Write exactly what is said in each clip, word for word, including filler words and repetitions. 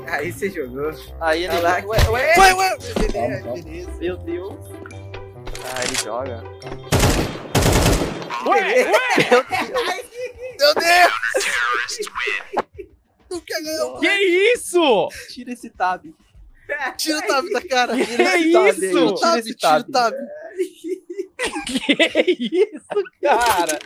Aí você jogou. Aí ele... Ué, Ué, ué, ué, ué. Beleza, beleza. Meu Deus. Ah, ele joga. Ué, ué. Meu Deus! Que isso? Tira esse tab. Tira o tab da cara. Que Tira esse tab aí, isso? Tira esse tab. Tira o tab. Que isso, cara?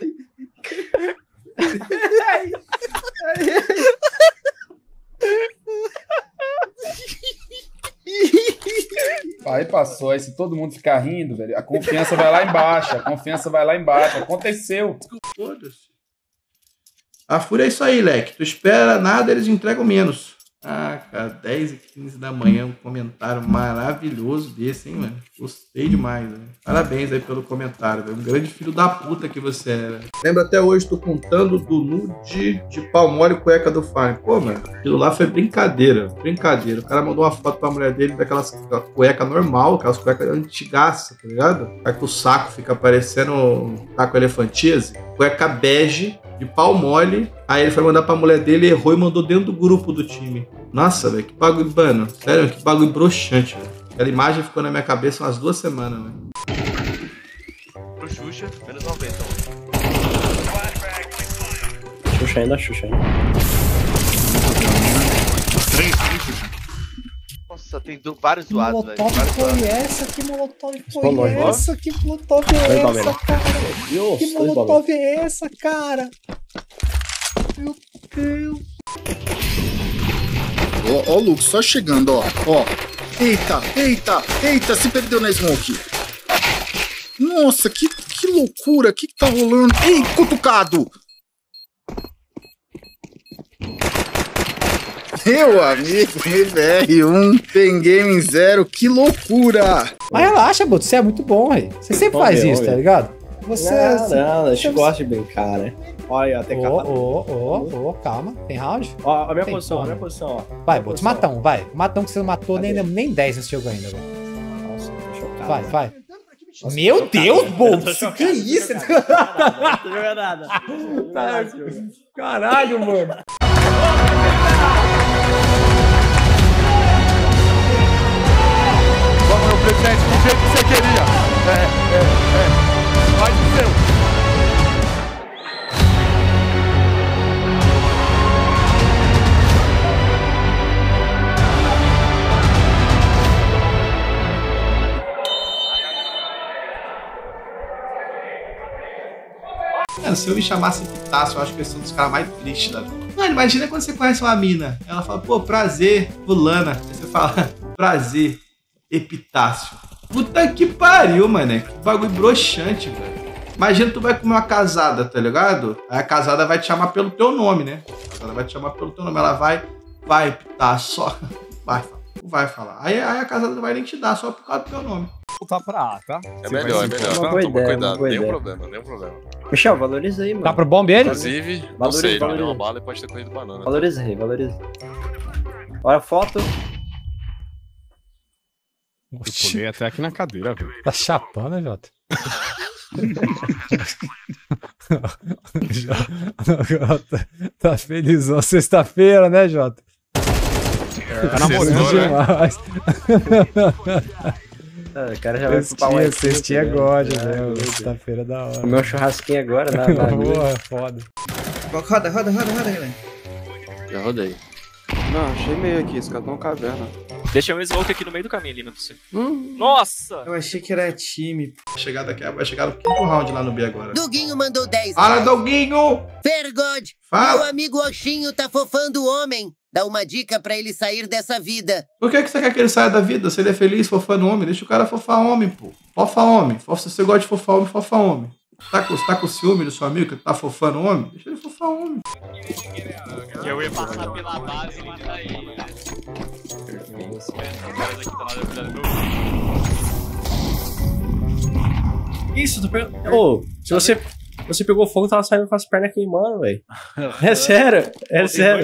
Aí passou, aí se todo mundo ficar rindo, velho, a confiança vai lá embaixo, a confiança vai lá embaixo. Aconteceu. Foda-se. A fúria é isso aí, leque. Tu espera nada, eles entregam menos. Ah, cara, dez e quinze da manhã, um comentário maravilhoso desse, hein, mano? Gostei demais, velho. Parabéns aí pelo comentário, velho. Um grande filho da puta que você é, velho. Lembro até hoje, tô contando do nude de pau mole e cueca do Farm. Pô, mano, aquilo lá foi brincadeira, brincadeira. O cara mandou uma foto pra mulher dele daquelas cueca normal, aquelas cuecas antigaça, tá ligado? Aí que o saco fica parecendo um taco elefantise. Cueca bege, de pau mole. Aí ele foi mandar pra mulher dele, errou e mandou dentro do grupo do time. Nossa, velho, que bagulho, mano. Sério, que bagulho broxante, velho. Aquela imagem ficou na minha cabeça umas duas semanas, velho. Pro Xuxa, menos noventa. Xuxa ainda, Xuxa ainda. Três, três, Xuxa. Nossa, tem do, vários zoados, velho. Que molotov foi essa? Que molotov foi essa? Que molotov é essa, cara? Que molotov é essa, cara? Meu Deus. Ó, ó o Lucas, só chegando, ó. Ó. Eita, eita, eita, se perdeu na smoke. Nossa, que, que loucura, o que, que tá rolando? Ei, cutucado! Meu amigo, M R um, Pen Game zero, que loucura! Mas relaxa, Boto, você é muito bom, velho. Você sempre Bom, faz meu, isso, tá meu. ligado? Você... Não, não, a gente você- gosta de brincar, né? Olha, até Ô, capa. ô, ô, ô, calma. Tem round? Ó, a minha Tem posição, a como. minha posição, ó. Vai, Minha Boto, posição. matão, vai. Matão que você não matou nem, Cadê? nem dez nesse jogo ainda, velho. Nossa, tô chocado. Vai, vai. Nossa, Meu tô chocado, Deus, velho. Boto, Tô chocado, que tô isso? chocado, Não tô jogando nada. Não tô jogando nada. Caralho, mano. Vamos, meu presidente, do jeito que você queria. É, é, é. Faz o seu. Mano, se eu me chamasse Epitácio, eu acho que eu sou um dos caras mais tristes da vida. Mano, imagina quando você conhece uma mina. Ela fala, pô, prazer, fulana. Aí você fala, prazer, Epitácio. Puta que pariu, mano. Que bagulho broxante, velho. Imagina tu vai comer uma casada, tá ligado? Aí a casada vai te chamar pelo teu nome, né? A casada vai te chamar pelo teu nome. Ela vai, vai, Epitácio, só. Vai, não vai falar. Aí, aí a casada não vai nem te dar, só por causa do teu nome. Voltar pra A, tá? É melhor, é melhor. Uma Não, boa toma ideia, cuidado, uma boa nenhum ideia. problema, nenhum problema. Michel, valoriza aí, mano. Tá pro bombe ele? Inclusive, não Valoriza, sei, ele valoriza. deu uma bala e pode ter corrido banana. Valoriza aí, valoriza. Olha a foto. Eu pulei até aqui na cadeira, velho. Tá chapando, né, Jota? Jota, tá felizão. Sexta-feira, né, Jota? Tá namorando, né? demais. Ah, o cara já vai pro pau Cestinha, aqui, cestinha né? God, Ah, né? meu Deus. Sexta-feira da hora. O meu churrasquinho agora, na, na Porra, foda. Roda, roda, roda, roda, galera. Já rodei. Não, achei meio aqui, esse cara tá uma caverna. Deixa um smoke aqui no meio do caminho, ali, não é possível. Nossa! Eu achei que era time. Vai chegar daqui, vai chegar no quinto round lá no B agora. Doguinho mandou dez. Fala, Doguinho! Fergod, Fala. meu amigo Oxinho tá fofando o homem. Dá uma dica pra ele sair dessa vida. Por que, que você quer que ele saia da vida? Se ele é feliz fofando homem, deixa o cara fofar homem, pô. Fofa homem. Fofa, se você gosta de fofar homem, fofa homem. Tá com, tá com ciúme do seu amigo que tá fofando homem? Deixa ele fofar homem. Eu ia passar pela base e matar ele. Isso, tu pegou. Ô, se você, você pegou fogo, tava saindo com as pernas queimando, velho. É sério, é sério.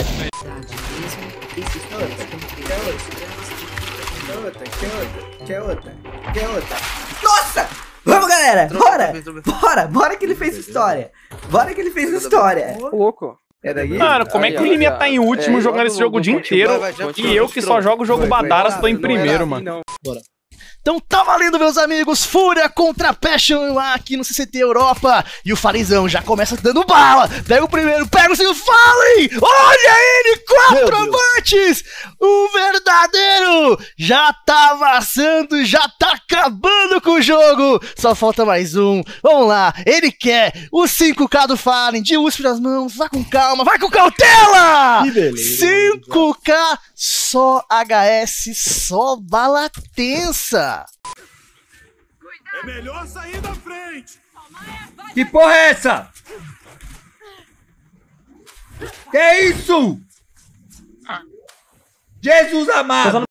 Quer outra, quer outra, quer outra, quer outra. Nossa! Vamos, galera! Bora! Bora! Bora que ele fez história! Bora que ele fez história! Ô, louco. Mano, como é que o Liminha tá em último jogando esse jogo o dia inteiro e eu que só jogo o jogo Badaras tô em primeiro, mano? Bora. Então tá valendo, meus amigos, Fúria contra Passion aqui no C C T Europa. E o Falenzão já começa dando bala. Pega o primeiro, pega o segundo, Fallen! Olha ele, quatro avantes! O verdadeiro já tá amassando, já tá acabando com o jogo. Só falta mais um. Vamos lá, ele quer o cinco K do Fallen, de U S P nas mãos, vai com calma, vai com cautela! Que beleza, cinco K, só H S, só bala tensa. É melhor sair da frente! Que porra é essa? Que é isso? Jesus amado!